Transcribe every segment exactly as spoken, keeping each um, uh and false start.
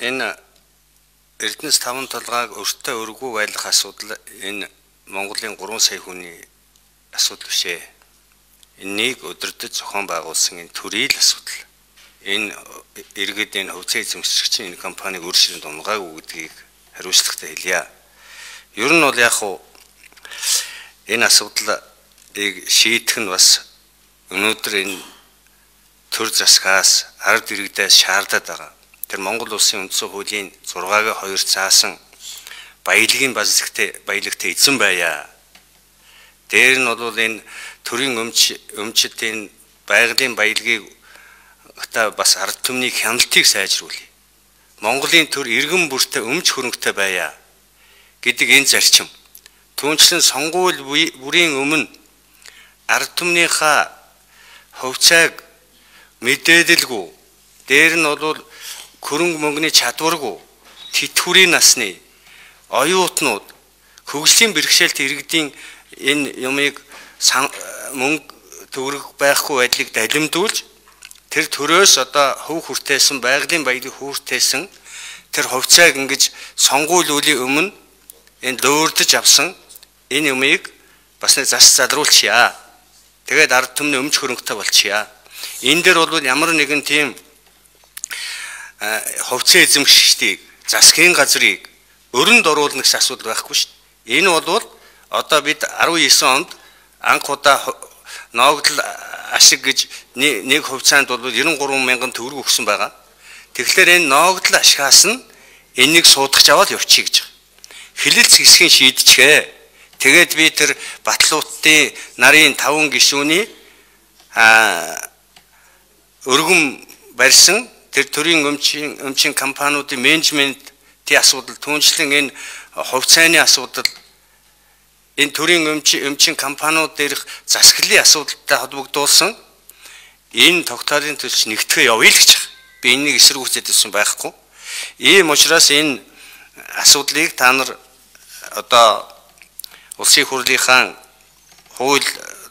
энэ Эрдэнэс таван толгойг өртөө өргүү байлгах асуудал энэ Монголын гурван сая хүний асуудал биш ээ. Энийг өдөртөж зохион байгуулсан энэ төрийн асуудал. Энэ иргэд энэ хувьцаа эзэмшигчийн энэ компаниг өөрчлөлт унгаагүй гэдгийг хариуцлагатай хэлье. Ер нь бол яг хуу энэ асуудлыг шийдэх нь бас өнөөдөр энэ төр засгаас ард иргэдээс шаардаад байгаа. Тэр Монгол улсын үндсэн хуулийн зургааг хоёр заасан баялагын базлагтай баялагтай эзэн байя. Дээр нь бол энэ төрийн өмч өмчт энэ байгалийн баялагыг та бас ард түмний хяналтыг сайжруулъя. Монголын төр иргэн бүртээ өмч хөрөнгөтэй байя гэдэг энэ зарчим. Түүнчлэн сонгуул бүрийн өмнө ард түмнийхаа хувьцааг мэдээлэлгүй дээр нь бол хөрөнгө мөнгөний чадваргүй тэтгэврийн насны оюутнууд хөгжлийн бэрхшээлт иргэдийн энэ юмыг мөнгө төгрөг байхгүй байдлыг далимдуулж тэр төрөөс одоо хөв хүртээсэн байгалийн баялаг хүртээсэн тэр хувьцааг ингэж сонгуул үлийн өмнө энэ дөөрдөж авсан энэ юмыг бас нэг зас залруулчихъя. Тэгээд ард түмний өмч хөрөнгөтэй болчихъя. Энэ дээр бол ямар нэгэн тийм хувьцаа эзэмшигчдийг засгийн газрыг өрөнд оруулах асуудал байхгүй шүү дээ. Энэ бол одоо бид арван девять онд анх удаа ноогдол ашиг гэж нэг хувьцаанд бол девяносто три мянган төгрөг өгсөн байгаа. Тэгэхээр энэ ноогдол ашигаас нь энийг суудгаж аваад явчих гэж байгаа. Хилэлц хэсгийн шийдчихээ. Тэгээд би тэр Батлуутын нарын таван гишүүний а өргөм барьсан тэр төрийн өмчийн өмчийн компаниудын менежментийн асуудал түншлэн энэ хувьцааны асуудал энэ төрийн өмчийн өмчийн компаниуд дээрх засаглалын асуудалтай холбогдуулсан энэ тогтоолын төлч нэгтгэе явъя л гэж байна. Би энийг эсэргүүцээд ирсэн байхгүй. Ийм учраас энэ асуудлыг та нар одоо улсын хурлынхаа хууль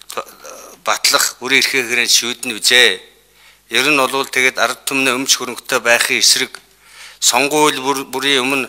батлах бүрийн эрхээ хэрэг шийднэ үзээ. Ер нь бол тэгээд ард түмний өмч хөрөнгөтэй байхын эсрэг сонгуул бүрийн өмнө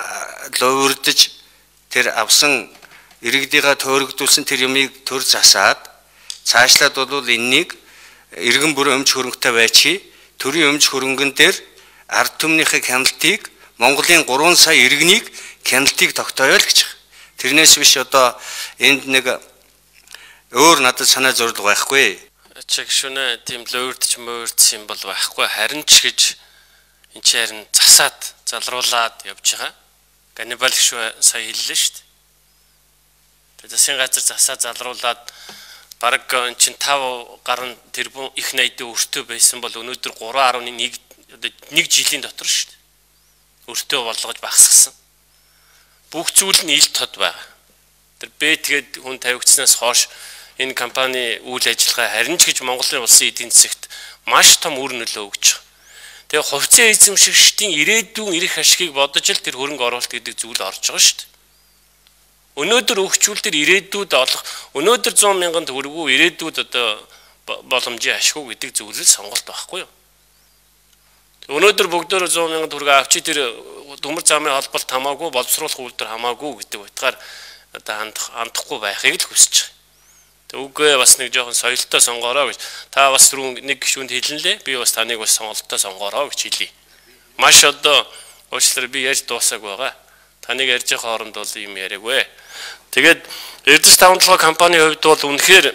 луурдж тэр авсан иргэдийгээ төөрөгдүүлсэн тэр юмыг төр засаад цаашлаад бол энэнийг иргэн бүрийн өмч хөрөнгөтэй байчи төрийн өмч хөрөнгөн дээр ард түмнийхээ хяналтыг Монголын гурван сая иргэнийг хяналтыг тогтооё л гэж байна. Тэрнээс биш одоо энд нэг өөр надад санаа зорилго байхгүй. Чиг шүнэ тийм луурдч мөөрдс юм бол байхгүй. Харин ч гэж энэ ч харин засаад залруулад явж байгаа. Ганнибал шүү сая хэллээ шүү дээ. Тэгээд засгийн газар засаад залруулад бараг эн чин тав гаруй тэрбум их найдын өртөө байсан бол өнөөдөр три гаруй нэг одоо нэг жилийн дотор шүү дээ. Өртөө болгож багасгасан. Бүх зүйл нь ил тод байгаа. Тэр Б тэгээд хүн тавигдснаас хойш энэ компани үйл ажиллагаа харин ч гэж Монголын улсын эдийн засагт маш том үр нөлөө өгч байгаа. Тэгээ хувьцаа эзэмшигчдийн ирээдүйн эрх ашигыг бодож л тэр хөрөнгө оруулалт гэдэг зүйл орж байгаа шүү дээ. Өнөөдөр өгчүүл тэр ирээдүйд олох өнөөдөр сто мянган төгрөгөө ирээдүйд одоо боломжийн ашиг гэдэг зүйлэл сонголт байхгүй юу? Өнөөдөр бүгдөө сто мянган төгрөг авчи тэр төмөр замын холболт хамаагүй боловсруулах үйлдвэр хамаагүй гэдэг утгаар одоо хандах хандахгүй байхыг л хүсэж байгаа. Тэг үгүй бас нэг жоохон соёлтой сонгоорой гэж та бас түрүүн нэг гишүүнд хэлнэ лээ. Би бас таныг бас сонголттой сонгоорой гэж хэлье. Маш одоо уучлаарай би ярьж дуусаагүй байгаа. Таныг ярьж байгаа хооронд бол юм яриаггүй. Тэгээд Эрдэнэс таван толгой компанийн хувьд бол үнэхээр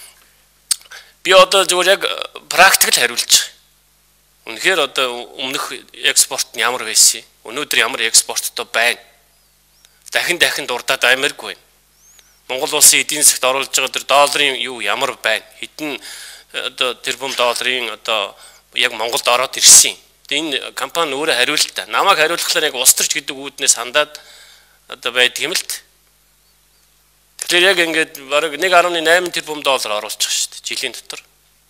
би одоо зөвхөн яг практикл хариулж байгаа. Үнэхээр одоо өмнөх экспорт нь ямар байсан? Өнөөдөр ямар экспорттой байна? Дахин дахин дурдаад амаргүй байна. Монгол улсын эдийн засагт оруулж байгаа тэр долларын юу ямар байна? Хэдэн одоо тэрбум долларын одоо яг Монголд ороод ирсэн. Энэ компани өөрөө хариулт та. Намайг хариулахлаар яг улс төрч гэдэг үүднээс хандаад одоо байдаг юм л т. Тэгэхээр яг ингээд бараг нэг гаруй найман тэрбум доллар оруулж байгаа шүү дээ жилийн дотор.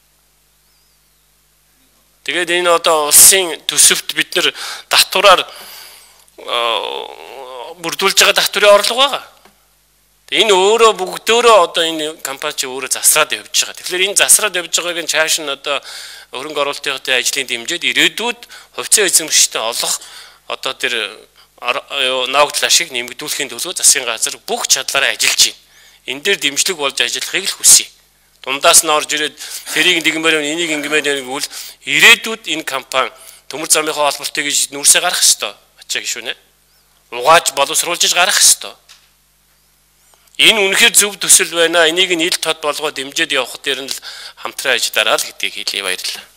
Тэгээд энэ одоо улсын төсөвт бид нэр татвараар бүрдүүлж байгаа татврын орлого байгаа. Энэ өөрөө бүгдөө одоо энэ компани чи өөрөө засраад явж байгаа. Тэгэхээр энэ засраад явж байгааг нь цааш нь одоо хөрөнгө оруулалтын ажлын дэмжээд ирээдүйд хувьцаа эзэмшигчтэй олох одоо тэр ногдол ашиг нэмэгдүүлэхийн төлөө засгийн газар бүх чадлаараа ажиллаж байна. Энэ дээр дэмжлэг болж ажиллахыг л хүсье. Дундаас нь орж ирээд тэрийг нэгмээр энийг ингэмээр гэвэл ирээдүйд энэ компани төмөр замынхаа холболтыг гэж нүрсээ гарах ёстой. Ачаа гişүнэ. Угааж боловсруулж гарах ёстой. Энэ үнэхээр зөв төсөл байна. Энийг нь ил тод болгоод дэмжиж явах дээр нь хамтран ажиллаарай л гэдгийг хэлье. Баярлалаа.